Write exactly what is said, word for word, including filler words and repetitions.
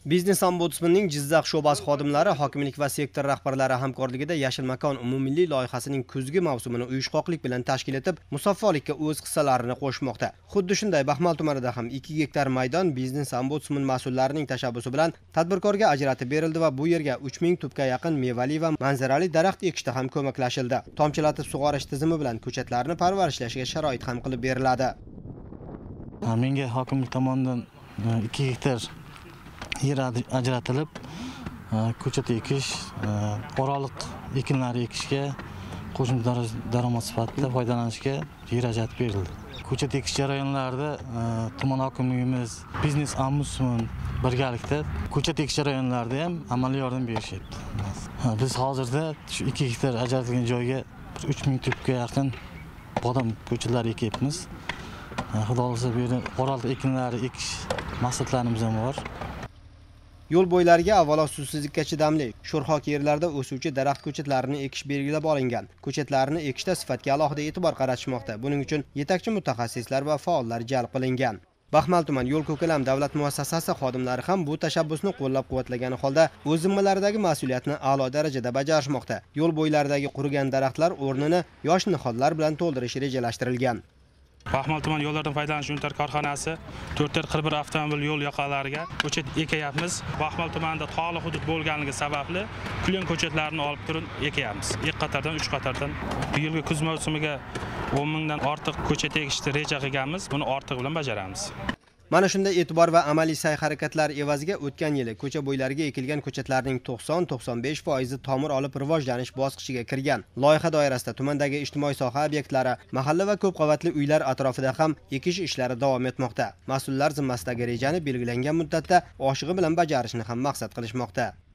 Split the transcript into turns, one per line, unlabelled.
Biznes ombudsmanning Jizzax sho'basi xodimlari hokimlik va sektor rahbarlari hamkorligida Yashil makon umummilliy loyihasining kuzgi mavsumini uyushqoqlik bilan tashkil etib, musaffolikka o'z hissalarini qo'shmoqda. Xuddi shunday Baxmal tumanida ham ikki gektar maydon biznes ombudsman mas'ullarining tashabbusi bilan tadbirkorga ajratib berildi va bu yerga uch ming tubga yaqin mevali va manzarali daraxt ekishda ham ko'maklashildi. Tomchilatib sug'orish tizimi bilan ko'chatlarni parvarishlashga sharoit ham qilib beriladi.
Menga hokimlik tomonidan ikki gektar yer ajratilib, ko'chat ekish, oraliq ekinlar ekishga, qo'shimcha daromad sifatida foydalanishga yer ajratib berildi. Ko'chat ekish jarayonlarida tuman hokimligimiz, biznes ombudsman birgalikda ko'chat ekish jarayonlarida ham amaliy yordam berishyapti. Biz hozirda shu ikki gektar ajratilgan joyga uch ming tubga yaqin bodom ko'chatlari ekyapmiz. Xudo xolasa bu yerda oraliq ekinlar ekish maqsadlarimiz ham bor.
Yo'l bo'ylariga avvalo suvsizlikka chidamli, sho'rxok yerlarda o'suvchi daraxt ko'chatlarini ekish belgilab olingan. Ko'chatlarni ekishda sifatga alohida e'tibor qaratishmoqda. Buning uchun yetakchi mutaxassislar va faollar jalb qilingan. Baxmal tuman yo'l ko'kalam davlat muassasasi xodimlari ham bu tashabbusni qo'llab-quvvatlagani holda o'z zimmalaridagi mas'uliyatni a'lo darajada bajarishmoqda. Yo'l bo'ylaridagi qurigan daraxtlar o'rnini yosh nihollar bilan to'ldirish rejalashtirilgan.
Baxmal tuman yo'llardan foydalanish unitar korxonasi to'rt ta qirq bir avtomobil yo'l yoqalariga ko'chat ekyapmiz. Baxmal tumanida tog'li hudud bo'lganligi sababli kulin ko'chatlarni olib turib ekyapmiz. ikki qatordan uch qatordan. Bu yilgi kuz mavsumiga o'n mingdan ortiq ko'chat ekishni reja qilganmiz. Buni ortiq bilan bajaramiz.
Mana shunday e'tibor va amaliy sa'y-harakatlar evaziga o'tgan yili ko'cha bo'ylariga ekilgan ko'chatlarning to'qson to'qson besh foizi tomir olib rivojlanish bosqichiga kirgan. Loyiha doirasida tumandagi ijtimoiy soha obyektlari, mahalla va ko'p qavatli uylar atrofida ham ekish ishlari davom etmoqda. Mas'ullar zimmasidagi rejani belgilangan muddatda oshig'i bilan bajarishni ham maqsad qilishmoqda.